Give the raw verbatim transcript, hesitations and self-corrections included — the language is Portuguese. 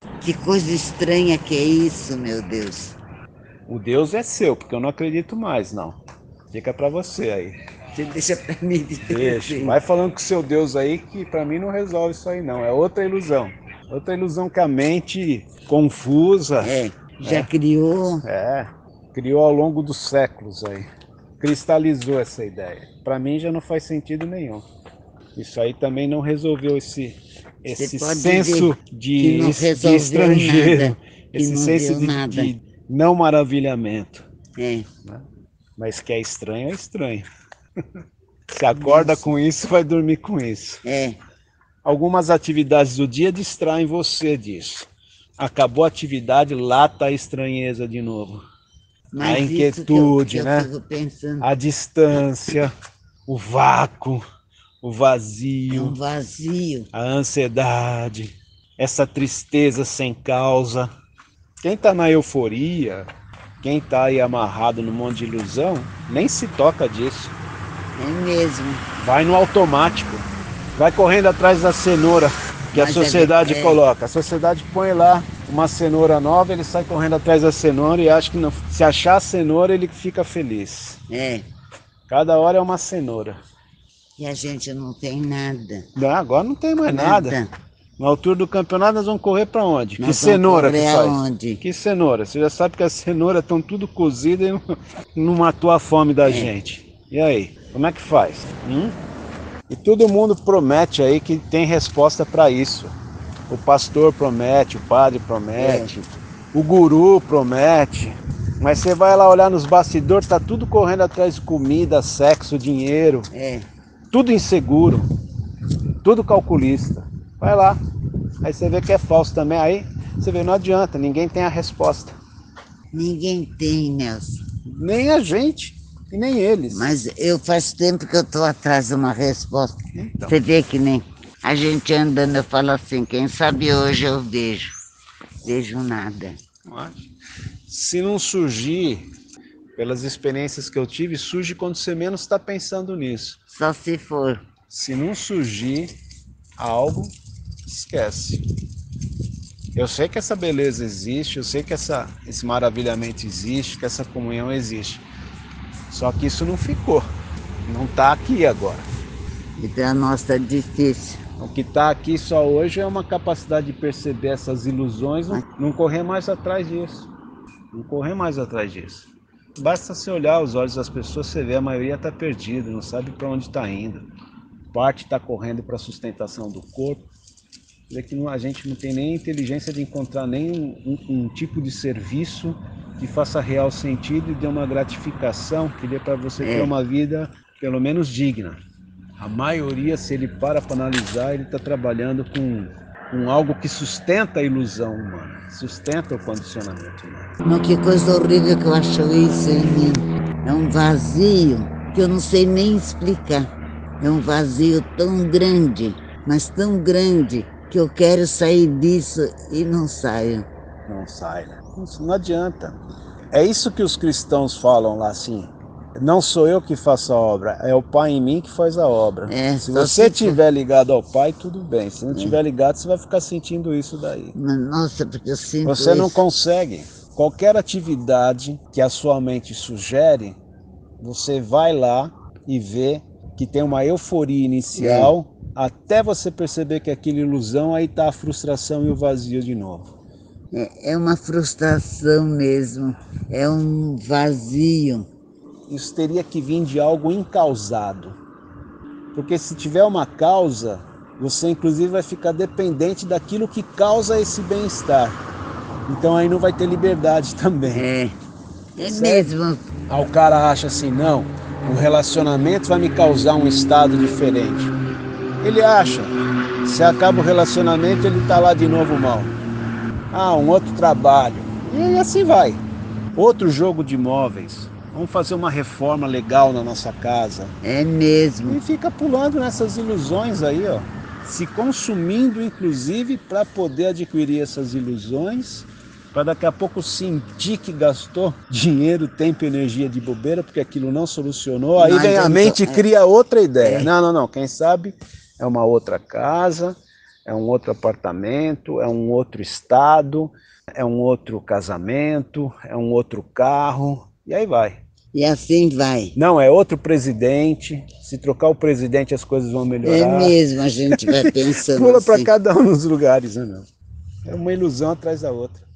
Que coisa estranha que é isso, meu Deus. O Deus é seu, porque eu não acredito mais, não. Fica pra você aí. Você deixa pra mim de Deixa. presente. Vai falando com o seu Deus aí, que pra mim não resolve isso aí, não. É outra ilusão. Outra ilusão que a mente confusa, É, já né? criou. É, criou ao longo dos séculos aí. Cristalizou essa ideia. Pra mim já não faz sentido nenhum. Isso aí também não resolveu esse, Você esse pode dizer senso que de, não de resolveu estrangeiro, nada, que esse não senso viu de, nada. de não maravilhamento. É, Né? Mas que é estranho, é estranho. Se acorda nossa, com isso, vai dormir com isso. é. Algumas atividades do dia distraem você disso. Acabou a atividade, lá está a estranheza de novo. A Mas isso que eu, que inquietude, eu né? fico pensando, A distância, o vácuo, o é um vazio, vazio. a ansiedade, essa tristeza sem causa. Quem está na euforia, quem está aí amarrado num monte de ilusão, nem se toca disso. É mesmo. Vai no automático. Vai correndo atrás da cenoura que a Mas sociedade é, é, coloca. A sociedade põe lá uma cenoura nova, ele sai correndo atrás da cenoura e acha que não, se achar a cenoura ele fica feliz. é. Cada hora é uma cenoura. E a gente não tem nada. Não, agora não tem mais nada. Nada. Na altura do campeonato nós vamos correr para onde? Que Nós vamos cenoura que correr faz? aonde? Que cenoura? Você já sabe que as cenouras estão tudo cozidas e não, não matou a fome da É. gente. E aí, como é que faz? Hum? E todo mundo promete aí que tem resposta para isso. O pastor promete, o padre promete, é. O guru promete. Mas você vai lá olhar nos bastidores, tá tudo correndo atrás de comida, sexo, dinheiro. É. Tudo inseguro, tudo calculista. Vai lá. Aí você vê que é falso também. Aí você vê, não adianta, ninguém tem a resposta. Ninguém tem, Nelson. Nem a gente. E nem eles. Mas eu faz tempo que eu estou atrás de uma resposta. Então. Você vê que nem a gente andando, eu falo assim, quem sabe hoje eu vejo. Vejo nada. Se não surgir, pelas experiências que eu tive, surge quando você menos está pensando nisso. Só se for. Se não surgir algo, esquece. Eu sei que essa beleza existe, eu sei que essa, esse maravilhamento existe, que essa comunhão existe. Só que isso não ficou, não está aqui agora. Então a nossa é difícil. O que está aqui só hoje é uma capacidade de perceber essas ilusões, não, não correr mais atrás disso. Não correr mais atrás disso. Basta você olhar os olhos das pessoas, você vê, a maioria está perdida, não sabe para onde está indo. Parte está correndo para a sustentação do corpo. Vê que não, a gente não tem nem inteligência de encontrar nem um, um, um tipo de serviço que faça real sentido e dê uma gratificação que dê para você é. ter uma vida pelo menos digna. A maioria, se ele para para analisar, ele está trabalhando com, com algo que sustenta a ilusão humana, sustenta o condicionamento humano. Mas que coisa horrível que eu acho isso em mim. É um vazio que eu não sei nem explicar. É um vazio tão grande, mas tão grande, que eu quero sair disso e não saio. Não sai, né? Isso não adianta. É isso que os cristãos falam lá assim. Não sou eu que faço a obra, é o Pai em mim que faz a obra. É, se você estiver for... ligado ao Pai, tudo bem. Se não estiver é. ligado, você vai ficar sentindo isso daí. Mas, nossa, porque eu sinto Você isso. não consegue. Qualquer atividade que a sua mente sugere, você vai lá e vê que tem uma euforia inicial, é. até você perceber que aquilo é ilusão, aí está a frustração e o vazio de novo. É, é uma frustração mesmo, é um vazio. Isso teria que vir de algo incausado. Porque se tiver uma causa, você inclusive vai ficar dependente daquilo que causa esse bem-estar. Então aí não vai ter liberdade também. É, é mesmo. Aí o cara acha assim, não, o relacionamento vai me causar um estado diferente. Ele acha, se acaba o relacionamento, ele tá lá de novo mal. Ah, um outro trabalho. E assim vai. Outro jogo de imóveis. Vamos fazer uma reforma legal na nossa casa. É mesmo. E fica pulando nessas ilusões aí, ó. Se consumindo, inclusive, para poder adquirir essas ilusões, para daqui a pouco sentir que gastou dinheiro, tempo e energia de bobeira, porque aquilo não solucionou. Aí não, vem a mente e cria outra ideia. É. Não, não, não. Quem sabe é uma outra casa, é um outro apartamento, é um outro estado, é um outro casamento, é um outro carro, e aí vai. E assim vai. Não, é outro presidente. Se trocar o presidente, as coisas vão melhorar. É mesmo, a gente vai pensando Pula assim. para cada um dos lugares, né, meu? É uma ilusão atrás da outra.